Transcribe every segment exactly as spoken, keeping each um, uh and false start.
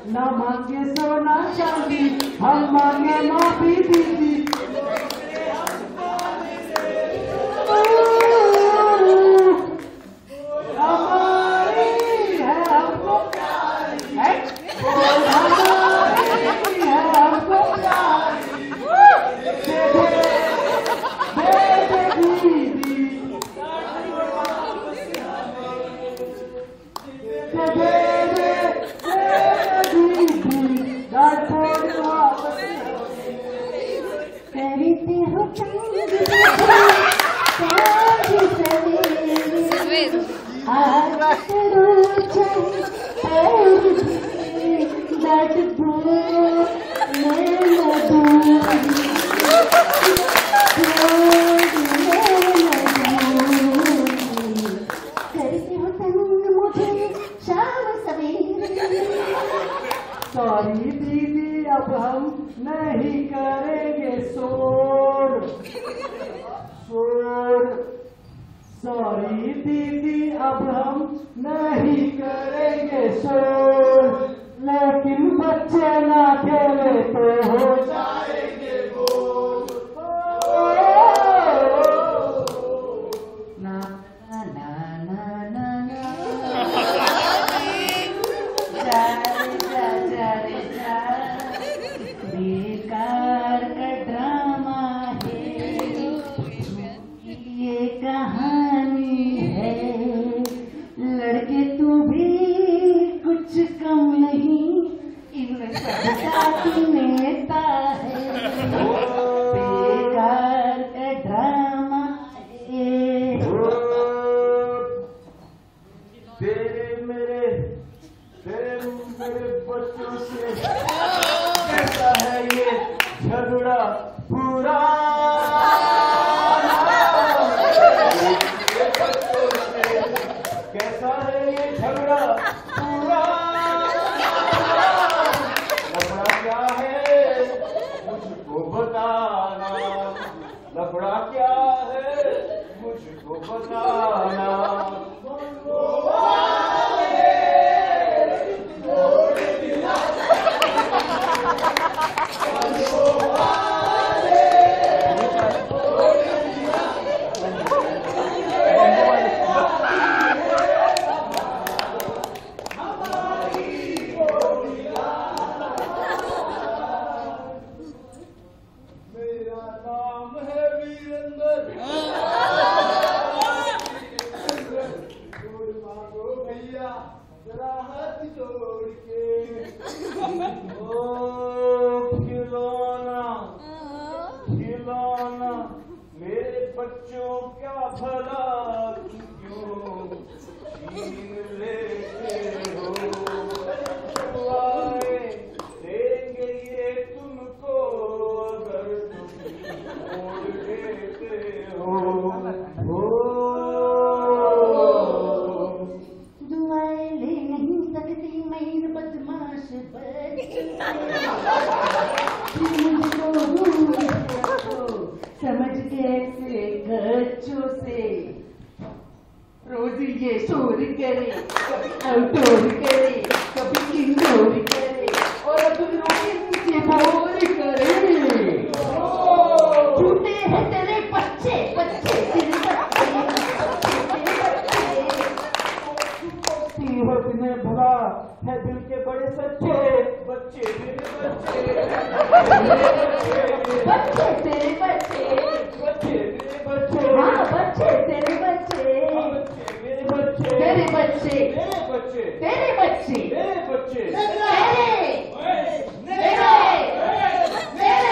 ना मांगे सोना चांदी, हम मांगे माफी दीदी। हमारी है हमको प्यारी है, हमारी है हमको प्यारी। दे दे दे दीदी, दे दे कहते हो सॉरी दीदी अब हम नहीं करेंगे शोर शोर। सॉरी दीदी अब हम नहीं करेंगे शोर, लेकिन बच्चे ना खेले तो हो जाएंगे बोर। ना ना ना ना ना ना बेकार का ड्रामा है ये कहानी है, लड़के तू भी कुछ कम नहीं, इनमें सबका नेता है। बेकार का ड्रामा है। तेरे मेरे तेरे मेरे बच्चों से कैसा है ये झगड़ा पूरा, कैसा है ये झगड़ा पूरा। लफड़ा क्या है मुझको बताना, लफड़ा क्या है मुझको बताना। मेरे बच्चों क्या भला क्यों छीन लेते हो, आए देंगे ये तुमको अगर तुम छोड़ देते हो। दुआएं ले नहीं सकती मैं बदमाश समझ कैसे गच्चों से रोज ये शोर करे, कभी आउटडोर करे, कभी इंडोर करे, और अब रोके नीचे बोर करे। झूठे हैं तेरे बच्चे बच्चे तेरे बच्चे में भरा है दिल के बड़े सच्चे बच्चे मेरे बच्चे बच्चे तेरे बच्चे बच्चे मेरे बच्चे, हाँ बच्चे तेरे बच्चे मेरे बच्चे, तेरे बच्चे तेरे बच्चे तेरे बच्चे मेरे बच्चे, मेरे मेरे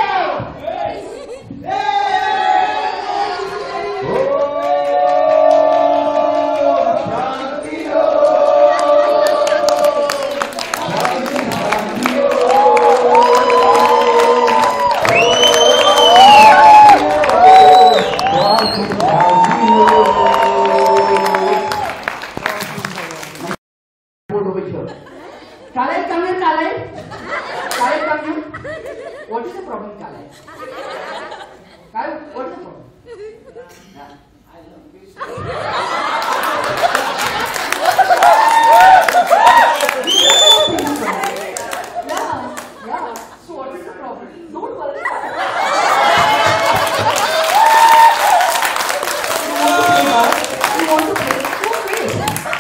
Kalai, come here, Kalai. Kalai, come here. What is the problem, Kalai? Kalai, what is the problem? I love this. बच्चे